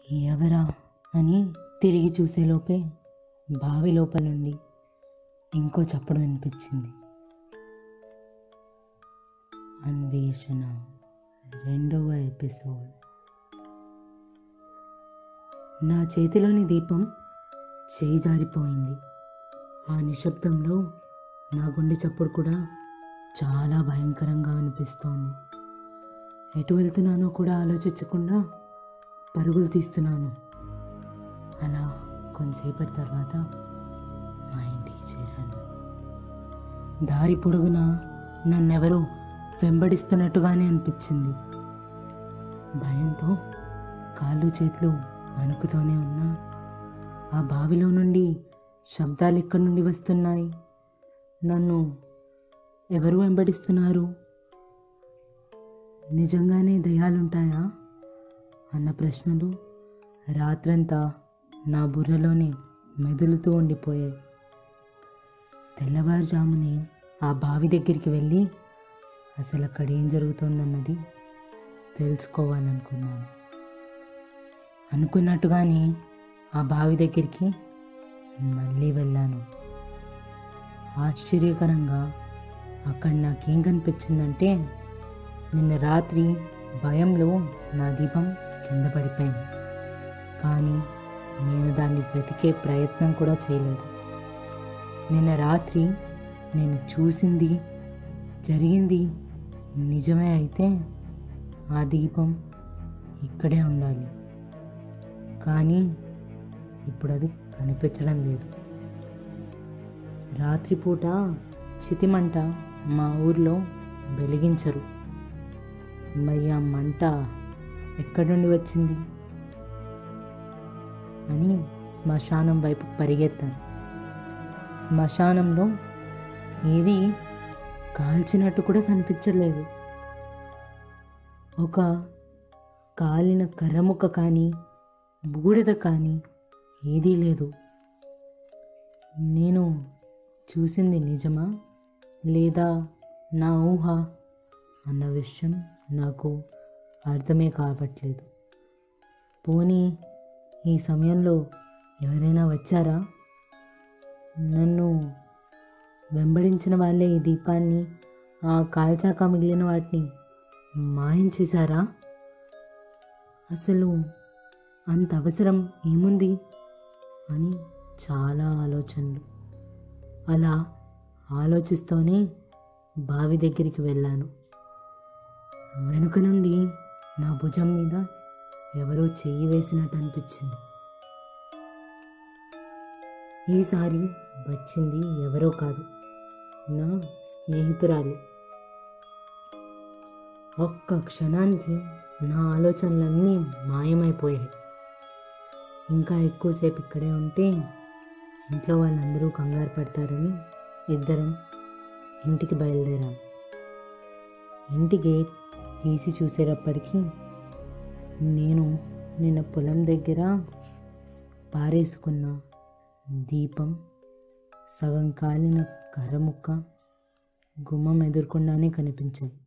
ఎవరా అని తిరిగి చూసేలోపే బావి లోపల నుండి ఇంకో చప్పుడు వినిపించింది. అన్వేషణ 2వ ఎపిసోడ్. నా చేతిలోని దీపం చేయి జారిపోయింది. ఆ నిశ్శబ్దంలో నా గుండె చప్పుడు కూడా చాలా భయంకరంగా వినిపిస్తోంది. ఎటు వెళ్తున్నానో కూడా ఆలోచించకుండా పరుగులు తీస్తున్నాను. అలా కొంతసేపటి తర్వాత మా ఇంటికి చేరాను. దారి పొడుగునా నన్నెవరో వెంబడిస్తున్నట్టుగానే అనిపించింది. భయంతో కాళ్ళు చేతులు వణుకుతూనే ఉన్నా. ఆ బావిలో నుండి శబ్దాలు ఎక్కడి నుండి వస్తున్నాయి? నన్ను ఎవరు వెంబడిస్తున్నారు? నిజంగానే దయ్యాలుంటాయా అన్న ప్రశ్నలు రాత్రంతా నా బుర్రలోనే మెదులుతూ ఉండిపోయాయి. తెల్లవారుజామునే ఆ బావి దగ్గరికి వెళ్ళి అసలు అక్కడ ఏం జరుగుతోందన్నది తెలుసుకోవాలనుకున్నాను. అనుకున్నట్టుగానే ఆ బావి దగ్గరికి మళ్ళీ వెళ్ళాను. ఆశ్చర్యకరంగా అక్కడ నాకేం కనిపించిందంటే, నిన్న రాత్రి భయంలో నా దీపం కింద పడిపోయింది. కానీ నేను దాన్ని వెతికే ప్రయత్నం కూడా చేయలేదు. నిన్న రాత్రి నేను చూసింది జరిగింది నిజమే అయితే ఆ దీపం ఇక్కడే ఉండాలి. కానీ ఇప్పుడు అది కనిపించడం లేదు. రాత్రిపూట చితిమంట మా ఊర్లో వెలిగించరు. మరి ఆ మంట ఎక్కడి నుండి వచ్చింది అని శ్మశానం వైపు పరిగెత్తాను. శ్మశానంలో ఏది కాల్చినట్టు కూడా కనిపించలేదు. ఒక కాలిన కర్రముక్క కానీ బూడిద కానీ ఏదీ లేదు. నేను చూసింది నిజమా లేదా నా ఊహ అన్న విషయం నాకు అర్థమే కావట్లేదు. పోనీ ఈ సమయంలో ఎవరైనా వచ్చారా? నన్ను వెంబడించిన వాళ్ళే ఈ దీపాన్ని, ఆ కాల్చాక మిగిలిన వాటిని మాయం చేశారా? అసలు అంత అవసరం ఏముంది అని చాలా ఆలోచనలు. అలా ఆలోచిస్తూనే బావి దగ్గరికి వెళ్ళాను. వెనుక నుండి నా భుజం మీద ఎవరో చెయ్యి వేసినట్టు అనిపించింది. ఈసారి వచ్చింది ఎవరో కాదు, నా స్నేహితురాలి. ఒక్క క్షణానికి నా ఆలోచనలన్నీ మాయమైపోయాయి. ఇంకా ఎక్కువసేపు ఇక్కడే ఉంటే ఇంట్లో వాళ్ళందరూ కంగారు పడతారని ఇద్దరం ఇంటికి బయలుదేరాం. ఇంటి గేట్ తీసి చూసేటప్పటికీ నేను నిన్న పొలం దగ్గర పారేసుకున్న దీపం, సగం కాలిన కర్రముక్క గుమ్మం ఎదుర్కొండానే కనిపించాయి.